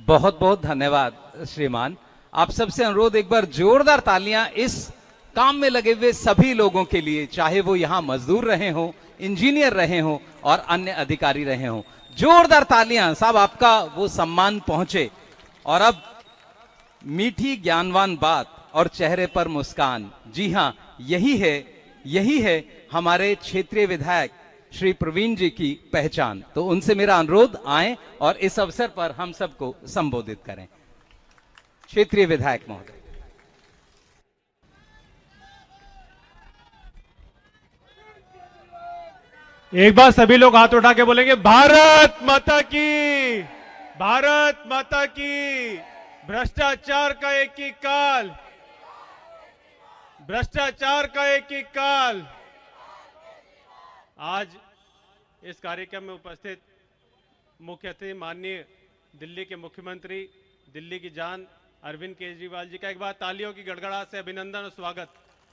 बहुत बहुत धन्यवाद श्रीमान। आप सबसे अनुरोध, एक बार जोरदार तालियां इस काम में लगे हुए सभी लोगों के लिए, चाहे वो यहां मजदूर रहे हों, इंजीनियर रहे हों और अन्य अधिकारी रहे हों। जोरदार तालियां साहब, आपका वो सम्मान पहुंचे। और अब मीठी ज्ञानवान बात और चेहरे पर मुस्कान, जी हां, यही है हमारे क्षेत्रीय विधायक श्री प्रवीण जी की पहचान। तो उनसे मेरा अनुरोध, आए और इस अवसर पर हम सबको संबोधित करें। क्षेत्रीय विधायक महोदय। एक बार सभी लोग हाथ उठा के बोलेंगे, भारत माता की, भारत माता की। भ्रष्टाचार का एक ही काल, भ्रष्टाचार का एक ही काल। आज इस कार्यक्रम में उपस्थित मुख्य अतिथि माननीय दिल्ली के मुख्यमंत्री, दिल्ली की जान अरविंद केजरीवाल जी का एक बार तालियों की गड़गड़ाहट से अभिनंदन और स्वागत।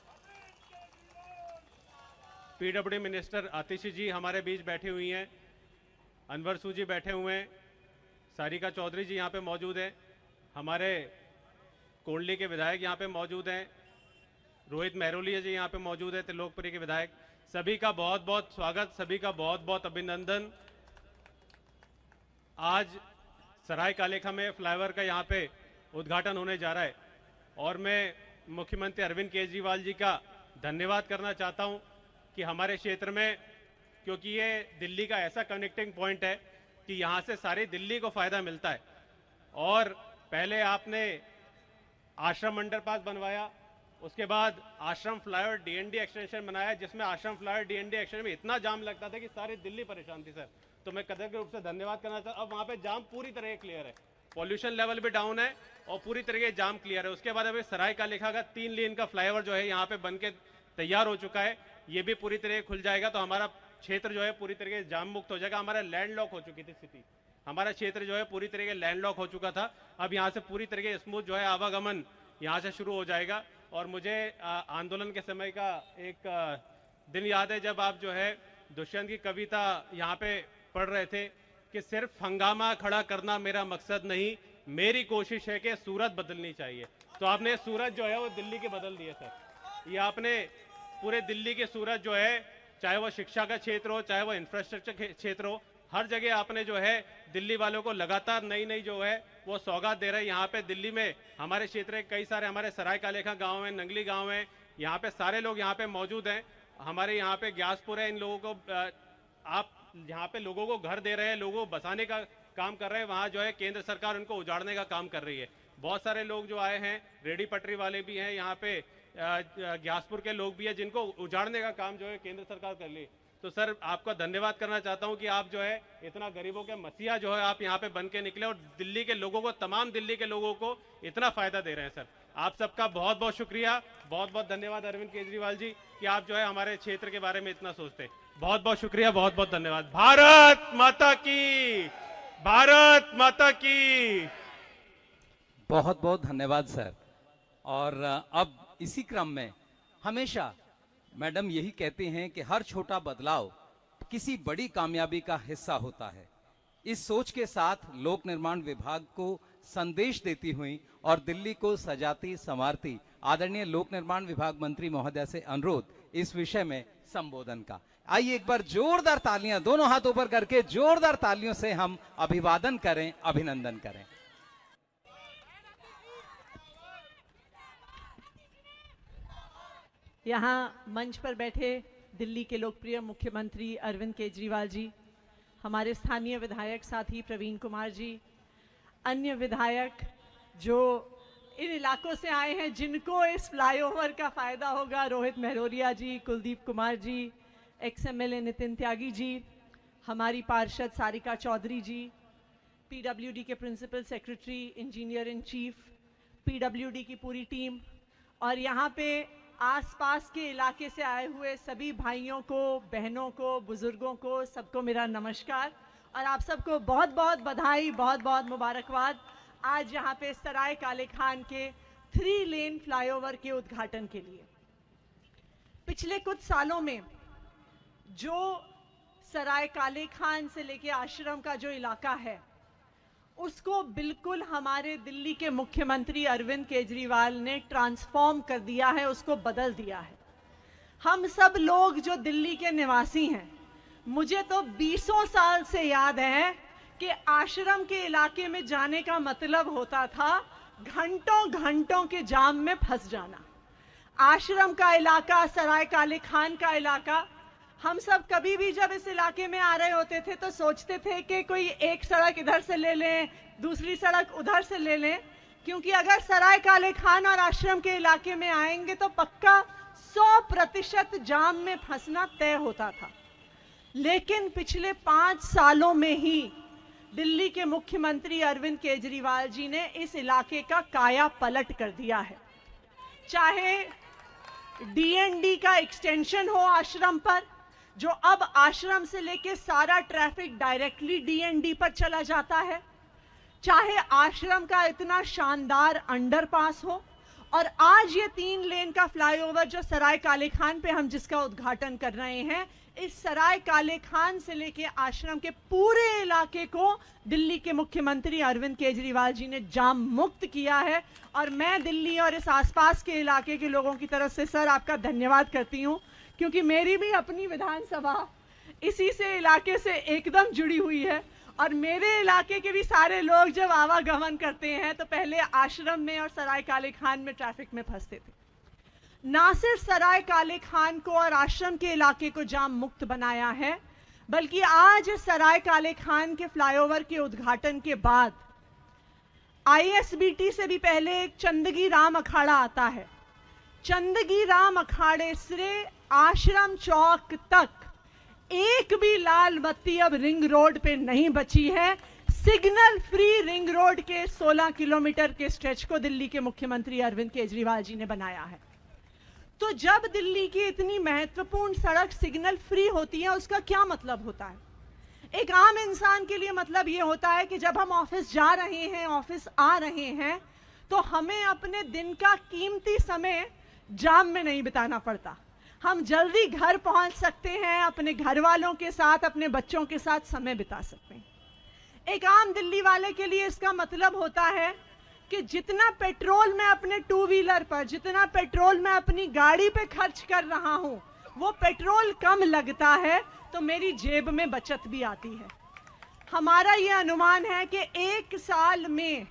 पीडब्ल्यूडी मिनिस्टर आतिशी जी हमारे बीच बैठी हुई हैं, अनवर सू जी बैठे हुए हैं, सारिका चौधरी जी यहाँ पे मौजूद हैं, हमारे कोंडली के विधायक यहाँ पे मौजूद हैं, रोहित मेहरोलिया जी यहाँ पे मौजूद है, त्रिलोकपुरी के विधायक। सभी का बहुत बहुत स्वागत, सभी का बहुत बहुत अभिनंदन। आज सराय कालेखा में फ्लाईओवर का यहाँ पे उद्घाटन होने जा रहा है और मैं मुख्यमंत्री अरविंद केजरीवाल जी का धन्यवाद करना चाहता हूँ कि हमारे क्षेत्र में, क्योंकि ये दिल्ली का ऐसा कनेक्टिंग पॉइंट है कि यहाँ से सारी दिल्ली को फायदा मिलता है। और पहले आपने आश्रम अंडरपास बनवाया, उसके बाद आश्रम फ्लाईओवर डीएनडी एक्सटेंशन बनाया, जिसमें आश्रम फ्लाईओवर डीएनडी एक्सटेंशन में इतना जाम लगता था कि सारी दिल्ली परेशान थी सर। तो मैं कदर के रूप से धन्यवाद करना चाहता हूँ। अब वहाँ पे जाम पूरी तरह क्लियर है, पॉल्यूशन लेवल भी डाउन है और पूरी तरह जाम क्लियर है। उसके बाद अभी सराय कालेखा का 3 लेन का फ्लाईओवर जो है यहाँ पे बन के तैयार हो चुका है, ये भी पूरी तरह खुल जाएगा। तो हमारा क्षेत्र जो है पूरी तरीके से जाम मुक्त हो जाएगा। हमारा लैंडलॉक हो चुकी थी स्थिति, हमारा क्षेत्र जो है पूरी तरीके लैंडलॉक हो चुका था। अब यहाँ से पूरी तरीके स्मूथ जो है आवागमन यहाँ से शुरू हो जाएगा। और मुझे आंदोलन के समय का एक दिन याद है, जब आप जो है दुष्यंत की कविता यहाँ पे पढ़ रहे थे कि सिर्फ हंगामा खड़ा करना मेरा मकसद नहीं, मेरी कोशिश है कि सूरत बदलनी चाहिए। तो आपने सूरत जो है वो दिल्ली के बदल दिए सर। ये आपने पूरे दिल्ली की सूरत जो है, चाहे वो शिक्षा का क्षेत्र हो, चाहे वो इंफ्रास्ट्रक्चर क्षेत्र हो, हर जगह आपने जो है दिल्ली वालों को लगातार नई नई जो है वो सौगात दे रहे हैं। यहाँ पे दिल्ली में हमारे क्षेत्र कई सारे हमारे सराय कालेखा गांव है, नंगली गांव है, यहाँ पे सारे लोग यहाँ पे मौजूद हैं। हमारे यहाँ पे ग्यासपुर है, इन लोगों को आप यहाँ पे लोगों को घर दे रहे हैं, लोगों को बसाने का काम कर रहे हैं। वहाँ जो है केंद्र सरकार उनको उजाड़ने का काम कर रही है। बहुत सारे लोग जो आए हैं, रेडी पटरी वाले भी हैं, यहाँ पे ग्यासपुर के लोग भी हैं, जिनको उजाड़ने का काम जो है केंद्र सरकार कर ली। तो सर आपका धन्यवाद करना चाहता हूं कि आप जो है इतना गरीबों के मसीहा जो है आप यहाँ पे बन के निकले और दिल्ली के लोगों को, तमाम दिल्ली के लोगों को इतना फायदा दे रहे हैं। सर आप सबका बहुत बहुत शुक्रिया, बहुत बहुत धन्यवाद अरविंद केजरीवाल जी कि आप जो है हमारे क्षेत्र के बारे में इतना सोचते। बहुत बहुत शुक्रिया, बहुत बहुत धन्यवाद। भारत माता की, भारत माता की। बहुत बहुत धन्यवाद सर। और अब इसी क्रम में हमेशा मैडम यही कहते हैं कि हर छोटा बदलाव किसी बड़ी कामयाबी का हिस्सा होता है। इस सोच के साथ लोक निर्माण विभाग को संदेश देती हुई और दिल्ली को सजाती संवारती आदरणीय लोक निर्माण विभाग मंत्री महोदय से अनुरोध इस विषय में संबोधन का। आइए एक बार जोरदार तालियां, दोनों हाथ ऊपर करके जोरदार तालियों से हम अभिवादन करें, अभिनंदन करें। यहाँ मंच पर बैठे दिल्ली के लोकप्रिय मुख्यमंत्री अरविंद केजरीवाल जी, हमारे स्थानीय विधायक साथी प्रवीण कुमार जी, अन्य विधायक जो इन इलाकों से आए हैं जिनको इस फ्लाईओवर का फायदा होगा, रोहित मेहरोलिया जी, कुलदीप कुमार जी, XMLA नितिन त्यागी जी, हमारी पार्षद सारिका चौधरी जी, पीडब्ल्यूडी के principal secretary, engineer in chief, PWD की पूरी टीम और यहाँ पे आसपास के इलाके से आए हुए सभी भाइयों को, बहनों को, बुजुर्गों को, सबको मेरा नमस्कार और आप सबको बहुत बहुत बधाई, बहुत बहुत मुबारकबाद। आज यहाँ पे सराय काले खान के 3 लेन फ्लाईओवर के उद्घाटन के लिए पिछले कुछ सालों में जो सराय काले खान से लेके आश्रम का जो इलाका है उसको बिल्कुल हमारे दिल्ली के मुख्यमंत्री अरविंद केजरीवाल ने ट्रांसफॉर्म कर दिया है, उसको बदल दिया है। हम सब लोग जो दिल्ली के निवासी हैं, मुझे तो 20 साल से याद है कि आश्रम के इलाके में जाने का मतलब होता था घंटों घंटों के जाम में फंस जाना। आश्रम का इलाका, सराय काले खान का इलाका, हम सब कभी भी जब इस इलाके में आ रहे होते थे तो सोचते थे कि कोई एक सड़क इधर से ले लें, दूसरी सड़क उधर से ले लें, क्योंकि अगर सराय काले खान और आश्रम के इलाके में आएंगे तो पक्का 100% जाम में फंसना तय होता था। लेकिन पिछले 5 सालों में ही दिल्ली के मुख्यमंत्री अरविंद केजरीवाल जी ने इस इलाके का काया पलट कर दिया है। चाहे डीएनडी का एक्सटेंशन हो आश्रम पर, जो अब आश्रम से लेके सारा ट्रैफिक डायरेक्टली डीएनडी पर चला जाता है, चाहे आश्रम का इतना शानदार अंडरपास हो, और आज ये 3 लेन का फ्लाईओवर जो सराय काले खान पे हम जिसका उद्घाटन कर रहे हैं, इस सराय काले खान से लेके आश्रम के पूरे इलाके को दिल्ली के मुख्यमंत्री अरविंद केजरीवाल जी ने जाम मुक्त किया है। और मैं दिल्ली और इस आसपास के इलाके के लोगों की तरफ से सर आपका धन्यवाद करती हूँ, क्योंकि मेरी भी अपनी विधानसभा इसी से इलाके से एकदम जुड़ी हुई है। और मेरे इलाके के भी सारे लोग जब आवागमन करते हैं तो पहले आश्रम में और सराय काले खान में ट्रैफिक में फंसते थे। ना सिर्फ सराय काले खान को और आश्रम के इलाके को जाम मुक्त बनाया है, बल्कि आज सराय काले खान के फ्लाईओवर के उद्घाटन के बाद आईएसबीटी से भी पहले एक चंदगी राम अखाड़ा आता है। चंदगी राम अखाड़े से आश्रम चौक तक एक भी लाल बत्ती अब रिंग रोड पे नहीं बची है। सिग्नल फ्री रिंग रोड के 16 किलोमीटर के स्ट्रेच को दिल्ली के मुख्यमंत्री अरविंद केजरीवाल जी ने बनाया है। तो जब दिल्ली की इतनी महत्वपूर्ण सड़क सिग्नल फ्री होती है, उसका क्या मतलब होता है? एक आम इंसान के लिए मतलब ये होता है कि जब हम ऑफिस जा रहे हैं, ऑफिस आ रहे हैं, तो हमें अपने दिन का कीमती समय जाम में नहीं बिताना पड़ता। हम जल्दी घर पहुंच सकते हैं, अपने घर वालों के साथ, अपने बच्चों के साथ समय बिता सकते हैं। एक आम दिल्ली वाले के लिए इसका मतलब होता है कि जितना पेट्रोल मैं अपने 2 व्हीलर पर, जितना पेट्रोल मैं अपनी गाड़ी पे खर्च कर रहा हूं, वो पेट्रोल कम लगता है तो मेरी जेब में बचत भी आती है। हमारा ये अनुमान है कि 1 साल में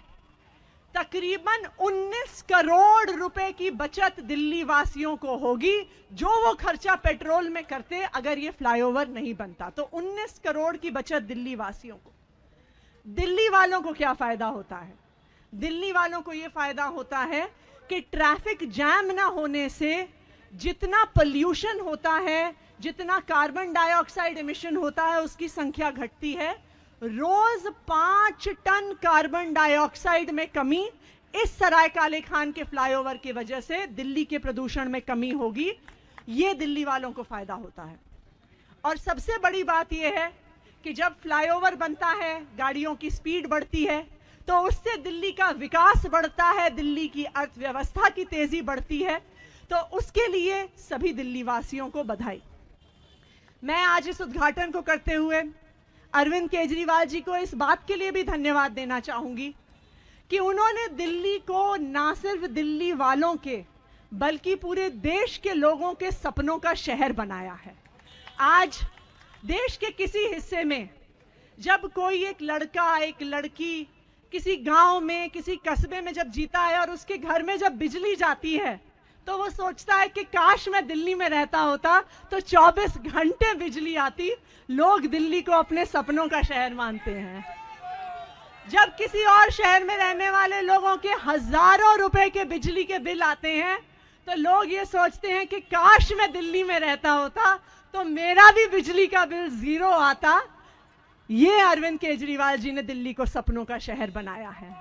तकरीबन 19 करोड़ रुपए की बचत दिल्ली वासियों को होगी, जो वो खर्चा पेट्रोल में करते अगर ये फ्लाईओवर नहीं बनता। तो 19 करोड़ की बचत दिल्ली वासियों को। दिल्ली वालों को क्या फायदा होता है? दिल्ली वालों को ये फायदा होता है कि ट्रैफिक जैम ना होने से जितना पोल्यूशन होता है, जितना कार्बन डाइऑक्साइड एमिशन होता है, उसकी संख्या घटती है। रोज 5 टन कार्बन डाइऑक्साइड में कमी इस सराय काले खान के फ्लाईओवर की वजह से दिल्ली के प्रदूषण में कमी होगी। ये दिल्ली वालों को फायदा होता है। और सबसे बड़ी बात यह है कि जब फ्लाईओवर बनता है, गाड़ियों की स्पीड बढ़ती है, तो उससे दिल्ली का विकास बढ़ता है, दिल्ली की अर्थव्यवस्था की तेजी बढ़ती है। तो उसके लिए सभी दिल्ली वासियों को बधाई। मैं आज इस उद्घाटन को करते हुए अरविंद केजरीवाल जी को इस बात के लिए भी धन्यवाद देना चाहूंगी कि उन्होंने दिल्ली को ना सिर्फ दिल्ली वालों के बल्कि पूरे देश के लोगों के सपनों का शहर बनाया है। आज देश के किसी हिस्से में जब कोई एक लड़का, एक लड़की किसी गांव में, किसी कस्बे में जब जीता है और उसके घर में जब बिजली जाती है, तो वो सोचता है कि काश मैं दिल्ली में रहता होता तो 24 घंटे बिजली आती। लोग दिल्ली को अपने सपनों का शहर मानते हैं। जब किसी और शहर में रहने वाले लोगों के हजारों रुपए के बिजली के बिल आते हैं, तो लोग ये सोचते हैं कि काश मैं दिल्ली में रहता होता तो मेरा भी बिजली का बिल 0 आता। ये अरविंद केजरीवाल जी ने दिल्ली को सपनों का शहर बनाया है।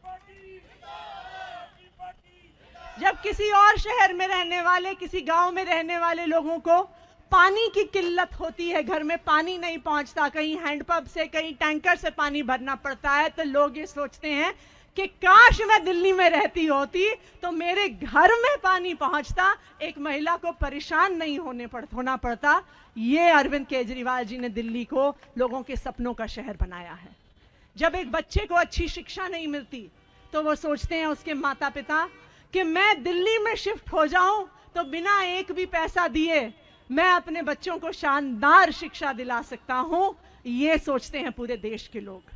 जब किसी और शहर में रहने वाले, किसी गांव में रहने वाले लोगों को पानी की किल्लत होती है, घर में पानी नहीं पहुंचता, कहीं हैंडपंप से, कहीं टैंकर से पानी भरना पड़ता है, तो लोग ये सोचते हैं कि काश मैं दिल्ली में रहती होती तो मेरे घर में पानी पहुंचता, एक महिला को परेशान नहीं होना पड़ता। ये अरविंद केजरीवाल जी ने दिल्ली को लोगों के सपनों का शहर बनाया है। जब एक बच्चे को अच्छी शिक्षा नहीं मिलती तो वो सोचते हैं उसके माता पिता कि मैं दिल्ली में शिफ्ट हो जाऊं तो बिना एक भी पैसा दिए मैं अपने बच्चों को शानदार शिक्षा दिला सकता हूं। ये सोचते हैं पूरे देश के लोग।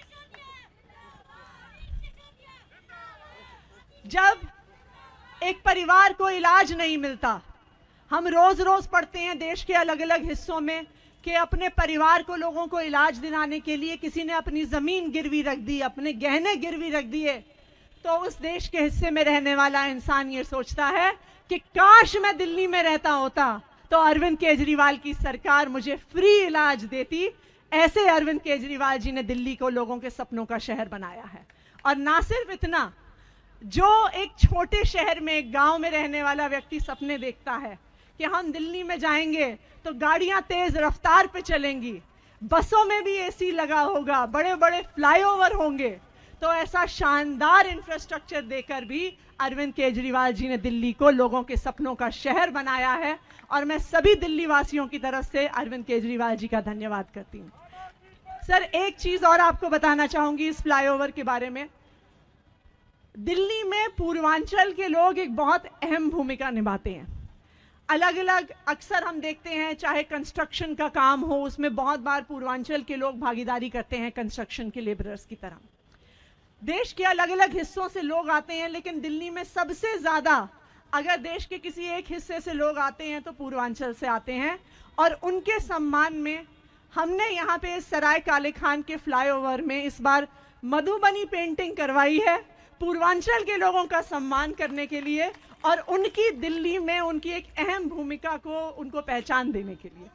जब एक परिवार को इलाज नहीं मिलता, हम रोज रोज पढ़ते हैं देश के अलग अलग हिस्सों में कि अपने परिवार को, लोगों को इलाज दिलाने के लिए किसी ने अपनी जमीन गिरवी रख दी, अपने गहने गिरवी रख दिए, तो उस देश के हिस्से में रहने वाला इंसान ये सोचता है कि काश मैं दिल्ली में रहता होता तो अरविंद केजरीवाल की सरकार मुझे फ्री इलाज देती। ऐसे अरविंद केजरीवाल जी ने दिल्ली को लोगों के सपनों का शहर बनाया है। और ना सिर्फ इतना, जो एक छोटे शहर में, एक गांव में रहने वाला व्यक्ति सपने देखता है कि हम दिल्ली में जाएंगे तो गाड़ियां तेज रफ्तार पे चलेंगी, बसों में भी एसी लगा होगा, बड़े बड़े फ्लाईओवर होंगे, तो ऐसा शानदार इंफ्रास्ट्रक्चर देकर भी अरविंद केजरीवाल जी ने दिल्ली को लोगों के सपनों का शहर बनाया है। और मैं सभी दिल्ली वासियों की तरफ से अरविंद केजरीवाल जी का धन्यवाद करती हूँ। सर, एक चीज और आपको बताना चाहूंगी इस फ्लाईओवर के बारे में। दिल्ली में पूर्वांचल के लोग एक बहुत अहम भूमिका निभाते हैं। अलग अलग अक्सर हम देखते हैं, चाहे कंस्ट्रक्शन का काम हो, उसमें बहुत बार पूर्वांचल के लोग भागीदारी करते हैं कंस्ट्रक्शन के लेबरर्स की तरह। देश के अलग अलग हिस्सों से लोग आते हैं, लेकिन दिल्ली में सबसे ज्यादा अगर देश के किसी एक हिस्से से लोग आते हैं तो पूर्वांचल से आते हैं। और उनके सम्मान में हमने यहाँ पे सराय काले खान के फ्लाईओवर में इस बार मधुबनी पेंटिंग करवाई है, पूर्वांचल के लोगों का सम्मान करने के लिए और उनकी दिल्ली में उनकी एक अहम भूमिका को उनको पहचान देने के लिए।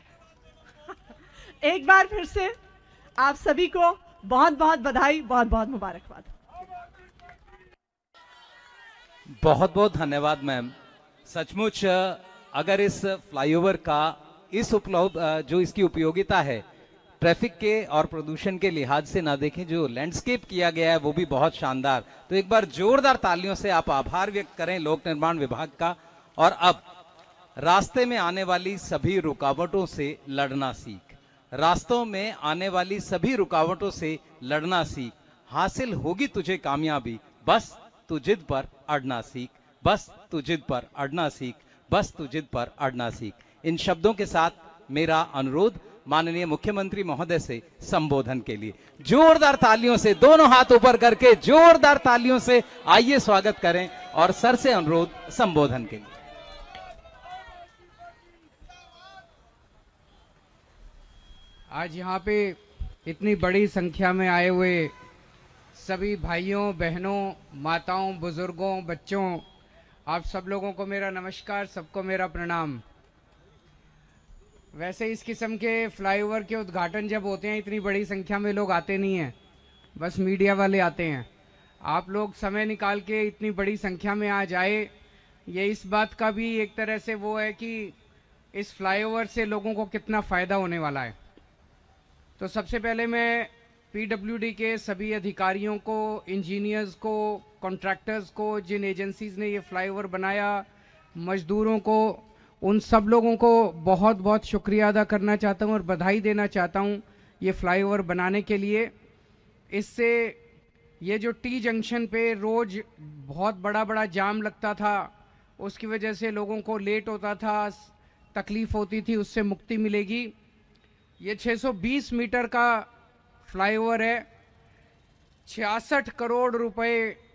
एक बार फिर से आप सभी को बहुत बहुत बधाई, बहुत बहुत मुबारकबाद। बहुत बहुत धन्यवाद मैम। सचमुच अगर इस फ्लाईओवर का इस जो इसकी उपयोगिता है ट्रैफिक के और प्रदूषण के लिहाज से ना देखें, जो लैंडस्केप किया गया है वो भी बहुत शानदार। तो एक बार जोरदार तालियों से आप आभार व्यक्त करें लोक निर्माण विभाग का। और अब रास्ते में आने वाली सभी रुकावटों से लड़ना सीख, रास्तों में आने वाली सभी रुकावटों से लड़ना सीख, हासिल होगी तुझे कामयाबी, बस तू जिद पर अड़ना सीख, बस तू जिद पर अड़ना सीख, बस तू जिद पर अड़ना सीख। इन शब्दों के साथ मेरा अनुरोध माननीय मुख्यमंत्री महोदय से संबोधन के लिए जोरदार तालियों से, दोनों हाथ ऊपर करके जोरदार तालियों से आइए स्वागत करें और सर से अनुरोध संबोधन के लिए। आज यहाँ पे इतनी बड़ी संख्या में आए हुए सभी भाइयों, बहनों, माताओं, बुजुर्गों, बच्चों, आप सब लोगों को मेरा नमस्कार, सबको मेरा प्रणाम। वैसे इस किस्म के फ्लाईओवर के उद्घाटन जब होते हैं इतनी बड़ी संख्या में लोग आते नहीं हैं, बस मीडिया वाले आते हैं। आप लोग समय निकाल के इतनी बड़ी संख्या में आज आए, ये इस बात का भी एक तरह से वो है कि इस फ्लाईओवर से लोगों को कितना फ़ायदा होने वाला है। तो सबसे पहले मैं पीडब्ल्यूडी के सभी अधिकारियों को, इंजीनियर्स को, कॉन्ट्रैक्टर्स को, जिन एजेंसीज ने ये फ्लाईओवर बनाया, मजदूरों को, उन सब लोगों को बहुत बहुत शुक्रिया अदा करना चाहता हूँ और बधाई देना चाहता हूँ ये फ्लाईओवर बनाने के लिए। इससे ये जो टी जंक्शन पे रोज़ बहुत बड़ा बड़ा जाम लगता था, उसकी वजह से लोगों को लेट होता था, तकलीफ़ होती थी, उससे मुक्ति मिलेगी। ये 620 मीटर का फ्लाईओवर है, 66 करोड़ रुपए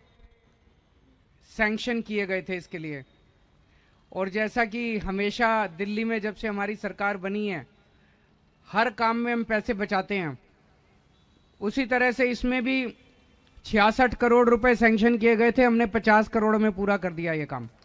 सैंक्शन किए गए थे इसके लिए। और जैसा कि हमेशा दिल्ली में जब से हमारी सरकार बनी है हर काम में हम पैसे बचाते हैं, उसी तरह से इसमें भी 66 करोड़ रुपए सैंक्शन किए गए थे, हमने 50 करोड़ में पूरा कर दिया ये काम।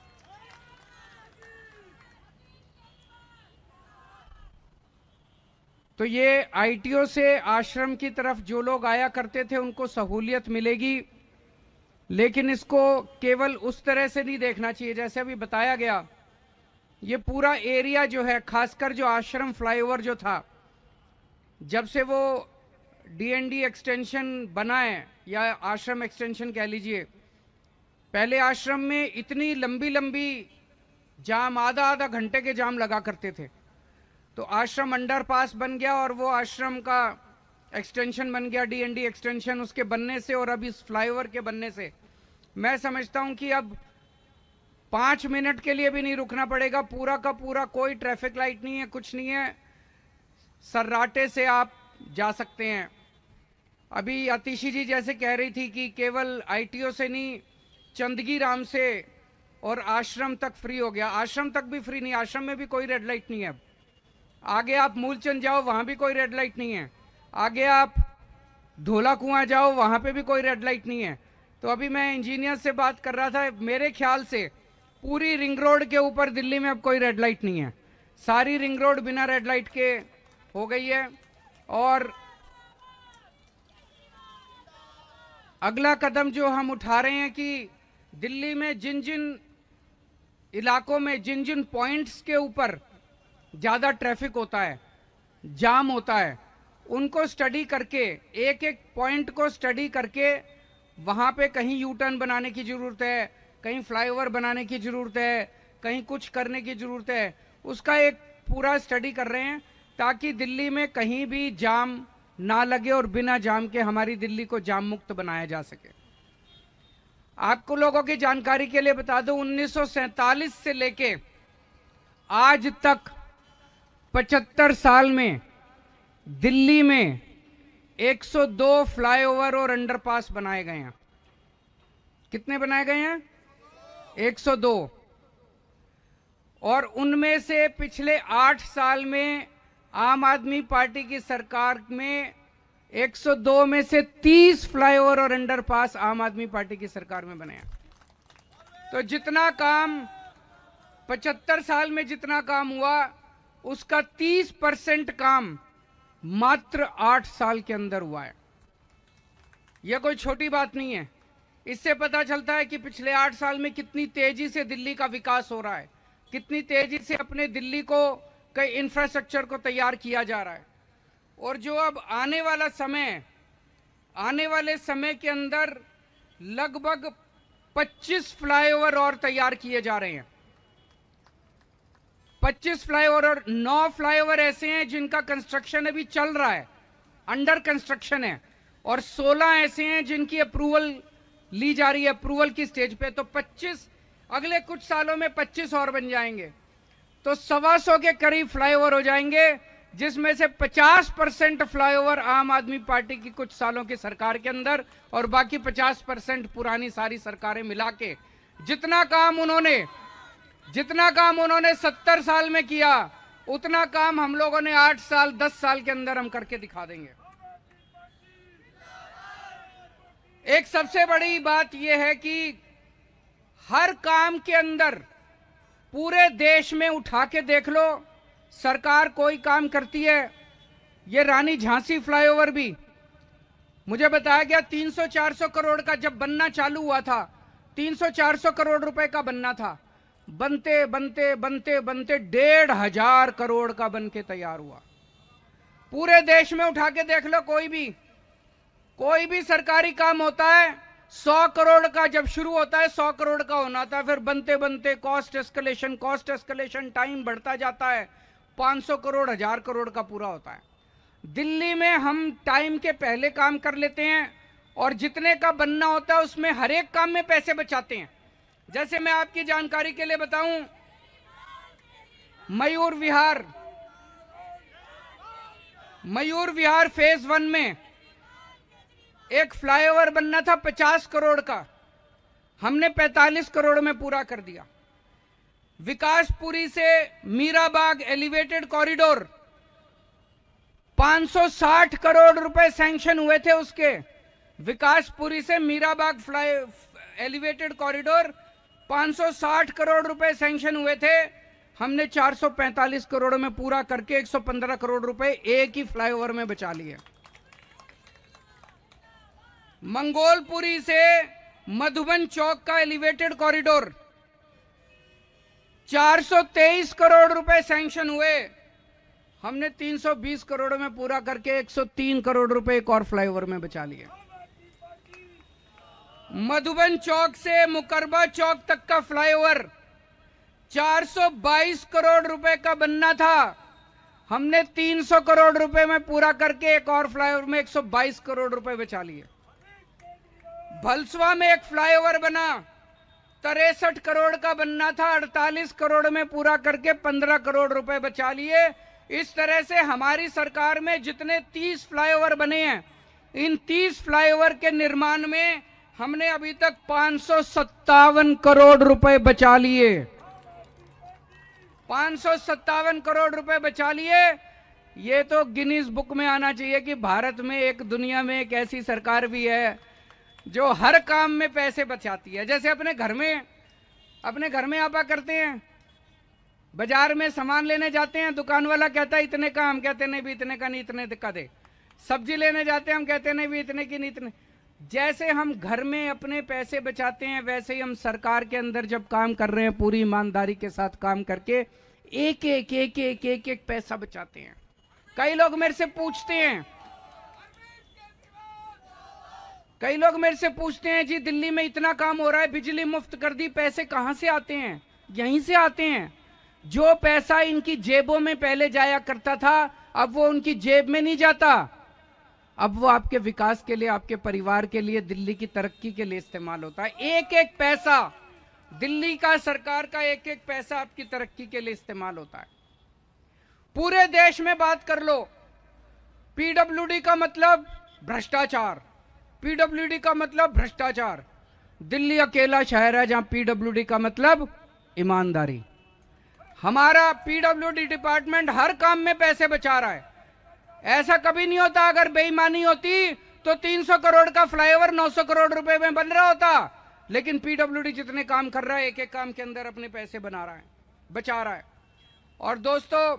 तो ये आईटीओ से आश्रम की तरफ जो लोग आया करते थे उनको सहूलियत मिलेगी, लेकिन इसको केवल उस तरह से नहीं देखना चाहिए जैसे अभी बताया गया। ये पूरा एरिया जो है, खासकर जो आश्रम फ्लाईओवर जो था, जब से वो डीएनडी एक्सटेंशन बना है या आश्रम एक्सटेंशन कह लीजिए, पहले आश्रम में इतनी लंबी लंबी जाम, आधा आधा घंटे के जाम लगा करते थे। तो आश्रम अंडरपास बन गया और वो आश्रम का एक्सटेंशन बन गया, डीएनडी एक्सटेंशन उसके बनने से और अब इस फ्लाईओवर के बनने से मैं समझता हूं कि अब 5 मिनट के लिए भी नहीं रुकना पड़ेगा। पूरा का पूरा कोई ट्रैफिक लाइट नहीं है, कुछ नहीं है, सर्राटे से आप जा सकते हैं। अभी आतिशी जी जैसे कह रही थी कि केवल आईटीओ से नहीं, चंदगी राम से और आश्रम तक फ्री हो गया। आश्रम तक भी फ्री नहीं, आश्रम में भी कोई रेड लाइट नहीं है। अब आगे आप मूलचंद जाओ, वहां भी कोई रेड लाइट नहीं है। आगे आप धोला कुआं जाओ, वहां पे भी कोई रेड लाइट नहीं है। तो अभी मैं इंजीनियर से बात कर रहा था, मेरे ख्याल से पूरी रिंग रोड के ऊपर दिल्ली में अब कोई रेड लाइट नहीं है, सारी रिंग रोड बिना रेड लाइट के हो गई है। और अगला कदम जो हम उठा रहे हैं कि दिल्ली में जिन जिन इलाकों में जिन जिन पॉइंट्स के ऊपर ज्यादा ट्रैफिक होता है, जाम होता है, उनको स्टडी करके, एक एक पॉइंट को स्टडी करके वहां पे कहीं यू टर्न बनाने की जरूरत है, कहीं फ्लाईओवर बनाने की जरूरत है, कहीं कुछ करने की जरूरत है, उसका एक पूरा स्टडी कर रहे हैं ताकि दिल्ली में कहीं भी जाम ना लगे और बिना जाम के हमारी दिल्ली को जाम मुक्त बनाया जा सके। आपको लोगों की जानकारी के लिए बता दूं, 1947 से लेके आज तक 75 साल में दिल्ली में 102 फ्लाईओवर और अंडरपास बनाए गए हैं। कितने बनाए गए हैं? 102। और उनमें से पिछले 8 साल में आम आदमी पार्टी की सरकार में 102 में से 30 फ्लाईओवर और अंडरपास आम आदमी पार्टी की सरकार में बने हैं। तो जितना काम 75 साल में जितना काम हुआ, उसका 30% काम मात्र 8 साल के अंदर हुआ है। यह कोई छोटी बात नहीं है। इससे पता चलता है कि पिछले 8 साल में कितनी तेजी से दिल्ली का विकास हो रहा है, कितनी तेजी से अपने दिल्ली को कई इंफ्रास्ट्रक्चर को तैयार किया जा रहा है। और जो अब आने वाले समय के अंदर लगभग 25 फ्लाईओवर और तैयार किए जा रहे हैं। 25 फ्लाईओवर और 9 फ्लाईओवर ऐसे हैं जिनका कंस्ट्रक्शन अभी चल रहा है, अंडर कंस्ट्रक्शन है, और 16 ऐसे हैं जिनकी अप्रूवल ली जा रही है, अप्रूवल की स्टेज पे। तो 25 अगले कुछ सालों में 25 और बन जाएंगे, तो 125 के करीब फ्लाईओवर हो जाएंगे, जिसमें से 50% फ्लाईओवर आम आदमी पार्टी की कुछ सालों की सरकार के अंदर, और बाकी 50% पुरानी सारी सरकारें मिला के जितना काम उन्होंने 70 साल में किया, उतना काम हम लोगों ने 8 साल 10 साल के अंदर हम करके दिखा देंगे। एक सबसे बड़ी बात यह है कि हर काम के अंदर पूरे देश में उठा के देख लो, सरकार कोई काम करती है। ये रानी झांसी फ्लाईओवर भी मुझे बताया गया 300-400 करोड़ का जब बनना चालू हुआ था, 300-400 करोड़ रुपए का बनना था, बनते बनते बनते बनते 1,500 करोड़ का बन के तैयार हुआ। पूरे देश में उठा के देख लो, कोई भी सरकारी काम होता है 100 करोड़ का जब शुरू होता है 100 करोड़ का होना था, फिर बनते बनते कॉस्ट एस्केलेशन टाइम बढ़ता जाता है, 500 करोड़ 1000 करोड़ का पूरा होता है। दिल्ली में हम टाइम के पहले काम कर लेते हैं और जितने का बनना होता है उसमें हर एक काम में पैसे बचाते हैं। जैसे मैं आपकी जानकारी के लिए बताऊं, मयूर विहार फेज 1 में एक फ्लाईओवर बनना था 50 करोड़ का, हमने 45 करोड़ में पूरा कर दिया। विकासपुरी से मीराबाग एलिवेटेड कॉरिडोर 560 करोड़ रुपए सैंक्शन हुए थे उसके। विकासपुरी से मीराबाग एलिवेटेड कॉरिडोर 560 करोड़ रुपए सैंक्शन हुए थे, हमने 445 करोड़ में पूरा करके 115 करोड़ रुपए एक ही फ्लाईओवर में बचा लिए। मंगोलपुरी से मधुबन चौक का एलिवेटेड कॉरिडोर 423 करोड़ रुपए सैंक्शन हुए, हमने 320 करोड़ में पूरा करके 103 करोड़ रुपए एक और फ्लाईओवर में बचा लिए। मधुबन चौक से मुकरबा चौक तक का फ्लाईओवर 422 करोड़ रुपए का बनना था, हमने 300 करोड़ रुपए में पूरा करके एक और फ्लाईओवर में 122 करोड़ रुपए बचा लिए। भलसवा में एक फ्लाईओवर बना, 63 करोड़ का बनना था, 48 करोड़ में पूरा करके 15 करोड़ रुपए बचा लिए। इस तरह से हमारी सरकार में जितने 30 फ्लाईओवर बने हैं, इन 30 फ्लाईओवर के निर्माण में हमने अभी तक 557 करोड़ रुपए बचा लिए। 557 करोड़ रुपए बचा लिए। ये तो गिनीज बुक में आना चाहिए कि भारत में एक, दुनिया में एक ऐसी सरकार भी है जो हर काम में पैसे बचाती है। जैसे अपने घर में आपा करते हैं, बाजार में सामान लेने जाते हैं, दुकान वाला कहता है इतने का, हम कहते नहीं भी इतने का नहीं, इतने का दे। सब्जी लेने जाते हैं, हम कहते नहीं भी इतने की नहीं, इतने। जैसे हम घर में अपने पैसे बचाते हैं, वैसे ही हम सरकार के अंदर जब काम कर रहे हैं पूरी ईमानदारी के साथ काम करके एक एक पैसा बचाते हैं। कई लोग मेरे से पूछते हैं जी दिल्ली में इतना काम हो रहा है, बिजली मुफ्त कर दी, पैसे कहां से आते हैं? यहीं से आते हैं। जो पैसा इनकी जेबों में पहले जाया करता था, अब वो उनकी जेब में नहीं जाता, अब वो आपके विकास के लिए, आपके परिवार के लिए, दिल्ली की तरक्की के लिए इस्तेमाल होता है। एक एक पैसा, दिल्ली का, सरकार का एक एक पैसा आपकी तरक्की के लिए इस्तेमाल होता है। पूरे देश में बात कर लो, पीडब्ल्यूडी का मतलब भ्रष्टाचार, पीडब्ल्यूडी का मतलब भ्रष्टाचार। दिल्ली अकेला शहर है जहां पीडब्ल्यूडी का मतलब ईमानदारी। हमारा पीडब्ल्यूडी डिपार्टमेंट हर काम में पैसे बचा रहा है। ऐसा कभी नहीं होता, अगर बेईमानी होती तो 300 करोड़ का फ्लाईओवर 900 करोड़ रुपए में बन रहा होता। लेकिन पीडब्ल्यूडी जितने काम कर रहा है, एक एक काम के अंदर अपने पैसे बना रहा है, बचा रहा है। और दोस्तों,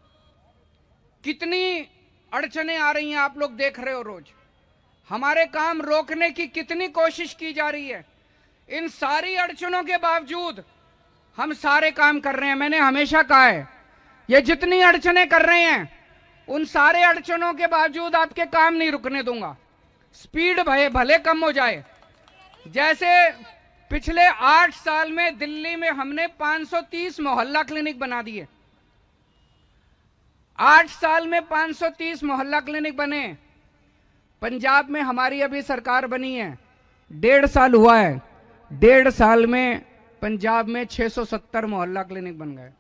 कितनी अड़चने आ रही हैं, आप लोग देख रहे हो रोज। हमारे काम रोकने की कितनी कोशिश की जा रही है। इन सारी अड़चनों के बावजूद हम सारे काम कर रहे हैं। मैंने हमेशा कहा है, ये जितनी अड़चने कर रहे हैं, उन सारे अड़चनों के बावजूद आपके काम नहीं रुकने दूंगा। स्पीड भले कम हो जाए। जैसे पिछले 8 साल में दिल्ली में हमने 530 मोहल्ला क्लिनिक बना दिए। 8 साल में 530 मोहल्ला क्लिनिक बने। पंजाब में हमारी अभी सरकार बनी है, 1.5 साल हुआ है, 1.5 साल में पंजाब में 670 मोहल्ला क्लिनिक बन गए।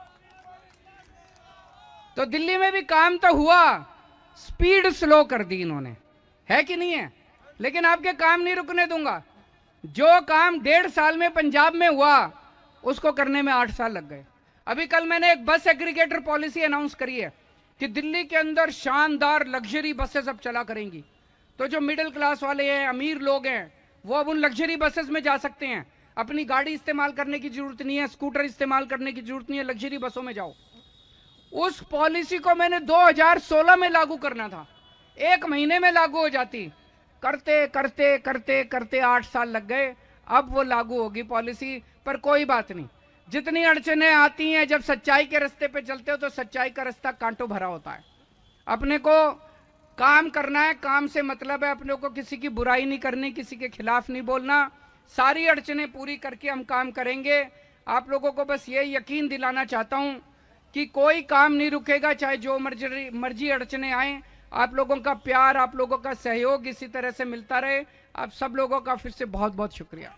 तो दिल्ली में भी काम तो हुआ, स्पीड स्लो कर दी इन्होंने, है कि नहीं है? लेकिन आपके काम नहीं रुकने दूंगा। जो काम 1.5 साल में पंजाब में हुआ, उसको करने में 8 साल लग गए। अभी कल मैंने एक बस एग्रीगेटर पॉलिसी अनाउंस करी है कि दिल्ली के अंदर शानदार लग्जरी बसेस अब चला करेंगी। तो जो मिडिल क्लास वाले हैं, अमीर लोग हैं, वो अब उन लग्जरी बसेस में जा सकते हैं। अपनी गाड़ी इस्तेमाल करने की जरूरत नहीं है, स्कूटर इस्तेमाल करने की जरूरत नहीं है, लग्जरी बसों में जाओ। उस पॉलिसी को मैंने 2016 में लागू करना था, 1 महीने में लागू हो जाती। करते करते करते करते 8 साल लग गए। अब वो लागू होगी पॉलिसी। पर कोई बात नहीं, जितनी अड़चनें आती हैं, जब सच्चाई के रास्ते पे चलते हो तो सच्चाई का रास्ता कांटों भरा होता है। अपने को काम करना है, काम से मतलब है, अपने को किसी की बुराई नहीं करनी, किसी के खिलाफ नहीं बोलना। सारी अड़चनें पूरी करके हम काम करेंगे। आप लोगों को बस ये यकीन दिलाना चाहता हूं कि कोई काम नहीं रुकेगा, चाहे जो मर्जी अड़चने आए। आप लोगों का प्यार, आप लोगों का सहयोग इसी तरह से मिलता रहे। आप सब लोगों का फिर से बहुत बहुत शुक्रिया।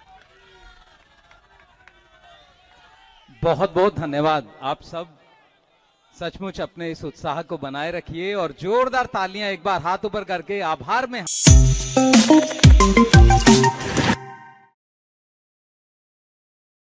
बहुत बहुत धन्यवाद। आप सब सचमुच अपने इस उत्साह को बनाए रखिए और जोरदार तालियां एक बार हाथ ऊपर करके आभार में